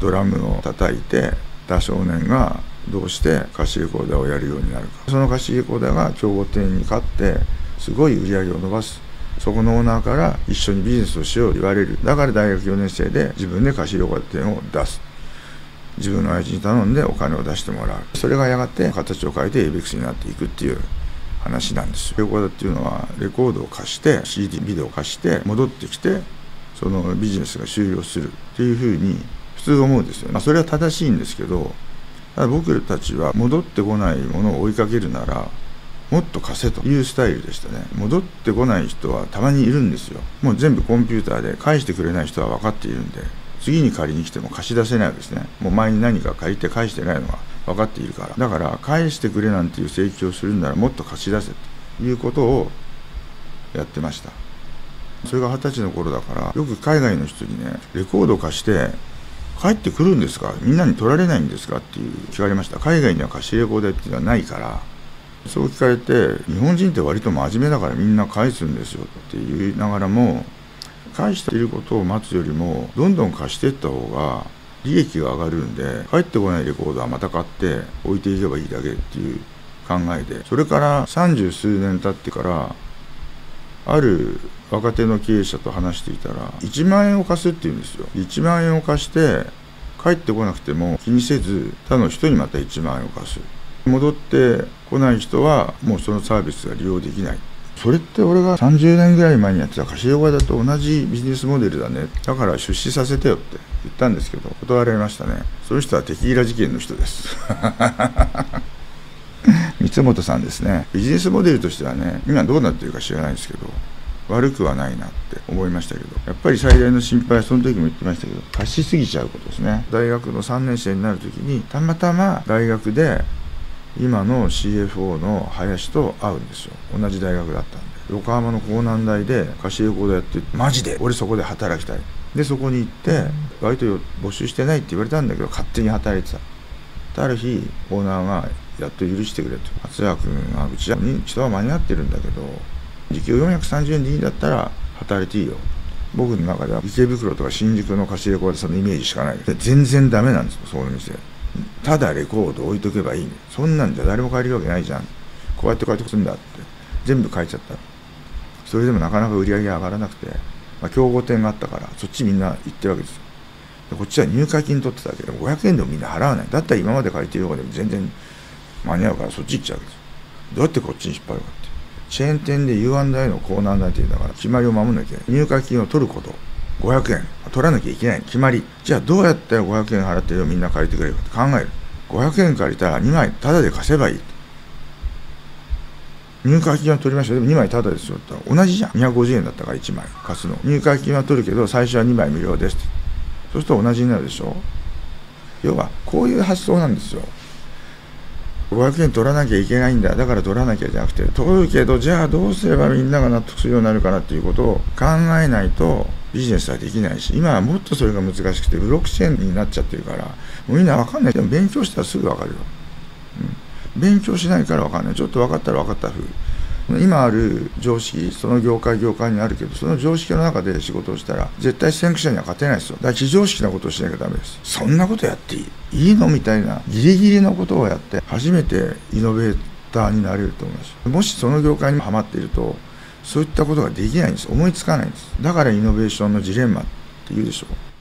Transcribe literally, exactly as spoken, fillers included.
ドラムを叩いてた少年がどうして歌詞レコーダーをやるようになるか。その歌詞レコーダーが競合店に勝ってすごい売り上げを伸ばす。そこのオーナーから一緒にビジネスをしようと言われる。だから大学よねん生で自分で歌詞レコーダー店を出す。自分の親父に頼んでお金を出してもらう。それがやがて形を変えてエイベックスになっていくっていう話なんですよ。レコーダーっていうのはレコードを貸して シーディー ビデオを貸して戻ってきてそのビジネスが終了するっていうふうに普通思うんですよね。まあ、それは正しいんですけど、ただ僕たちは戻ってこないものを追いかけるならもっと貸せというスタイルでしたね。戻ってこない人はたまにいるんですよ。もう全部コンピューターで返してくれない人は分かっているんで、次に借りに来ても貸し出せないわけですね。もう前に何か借りて返してないのが分かっているから。だから返してくれなんていう請求をするならもっと貸し出せということをやってました。それが二十歳の頃だから、よく海外の人にね、レコードを貸して帰ってくるんですか、みんなに取られないんですかっていう聞かれました。海外には貸しレコーダーっていうのはないから。そう聞かれて、日本人って割と真面目だからみんな返すんですよって言いながらも、返していることを待つよりもどんどん貸していった方が利益が上がるんで、帰ってこないレコードはまた買って置いていけばいいだけっていう考えで、それから三十数年経ってからある若手の経営者と話していたら、いちまんえんを貸すって言うんですよ。いちまんえんを貸して帰ってこなくても気にせず他の人にまたいちまんえんを貸す。戻ってこない人はもうそのサービスが利用できない。それって俺がさんじゅうねんぐらい前にやってた貸しレコーダーと同じビジネスモデルだね。だから出資させてよって言ったんですけど、断られましたね。その人はテキーラ事件の人です。三本さんですね。ビジネスモデルとしてはね、今どうなってるか知らないですけど、悪くはないなって思いましたけど、やっぱり最大の心配はその時も言ってましたけど、貸しすぎちゃうことですね。大学のさんねん生になる時にたまたま大学で今の シーエフオー の林と会うんですよ。同じ大学だったんで、横浜の港南大で貸しレコーダーやって、マジで俺そこで働きたい。でそこに行ってバイト募集してないって言われたんだけど勝手に働いてた。ある日オーナーがやっと許してくれと。松谷君がうちに人は間に合ってるんだけど時給よんひゃくさんじゅうえんでいいんだったら働いていいよ。僕の中では池袋とか新宿の貸しレコーダーさんのイメージしかない。で全然ダメなんですよ、その店。ただレコード置いとけばいい、ね、そんなんじゃ誰も借りるわけないじゃん。こうやってこうやってするんだって全部書いちゃった。それでもなかなか売り上げが上がらなくて、まあ、競合店があったからそっちみんな行ってるわけですよ。でこっちは入会金取ってたけどごひゃくえんでもみんな払わない。だったら今まで借りてる方でも全然間に合うからそっち行っちゃうわけですよ。どうやってこっちに引っ張るかって、チェーン店で ユーアンドアイ のコーナーなんていうんだから決まりを守らなきゃいけない。入会金を取ることごひゃくえん取らなきゃいけない決まり。じゃあどうやったらごひゃくえん払ってるみんな借りてくれるかって考える。ごひゃくえん借りたらにまいタダで貸せばいい。入会金は取りました。でもにまいタダですよって言ったら同じじゃん。にひゃくごじゅうえんだったからいちまい貸すの。入会金は取るけど最初はにまい無料ですって。そうすると同じになるでしょ。要はこういう発想なんですよ。ごひゃくえん取らなきゃいけないんだ、だから取らなきゃじゃなくて、取るけどじゃあどうすればみんなが納得するようになるかなっていうことを考えないとビジネスはできないし、今はもっとそれが難しくてブロックチェーンになっちゃってるからもうみんな分かんない。でも勉強したらすぐ分かるよ、うん、勉強しないから分かんない。ちょっと分かったら分かった風。今ある常識、その業界業界にあるけど、その常識の中で仕事をしたら絶対先駆者には勝てないですよ。だから非常識なことをしなきゃダメです。そんなことやっていいいいのみたいなギリギリのことをやって初めてイノベーターになれると思います。もしその業界にはまっているとそういったことができないんです。思いつかないんです。だからイノベーションのジレンマって言うでしょう。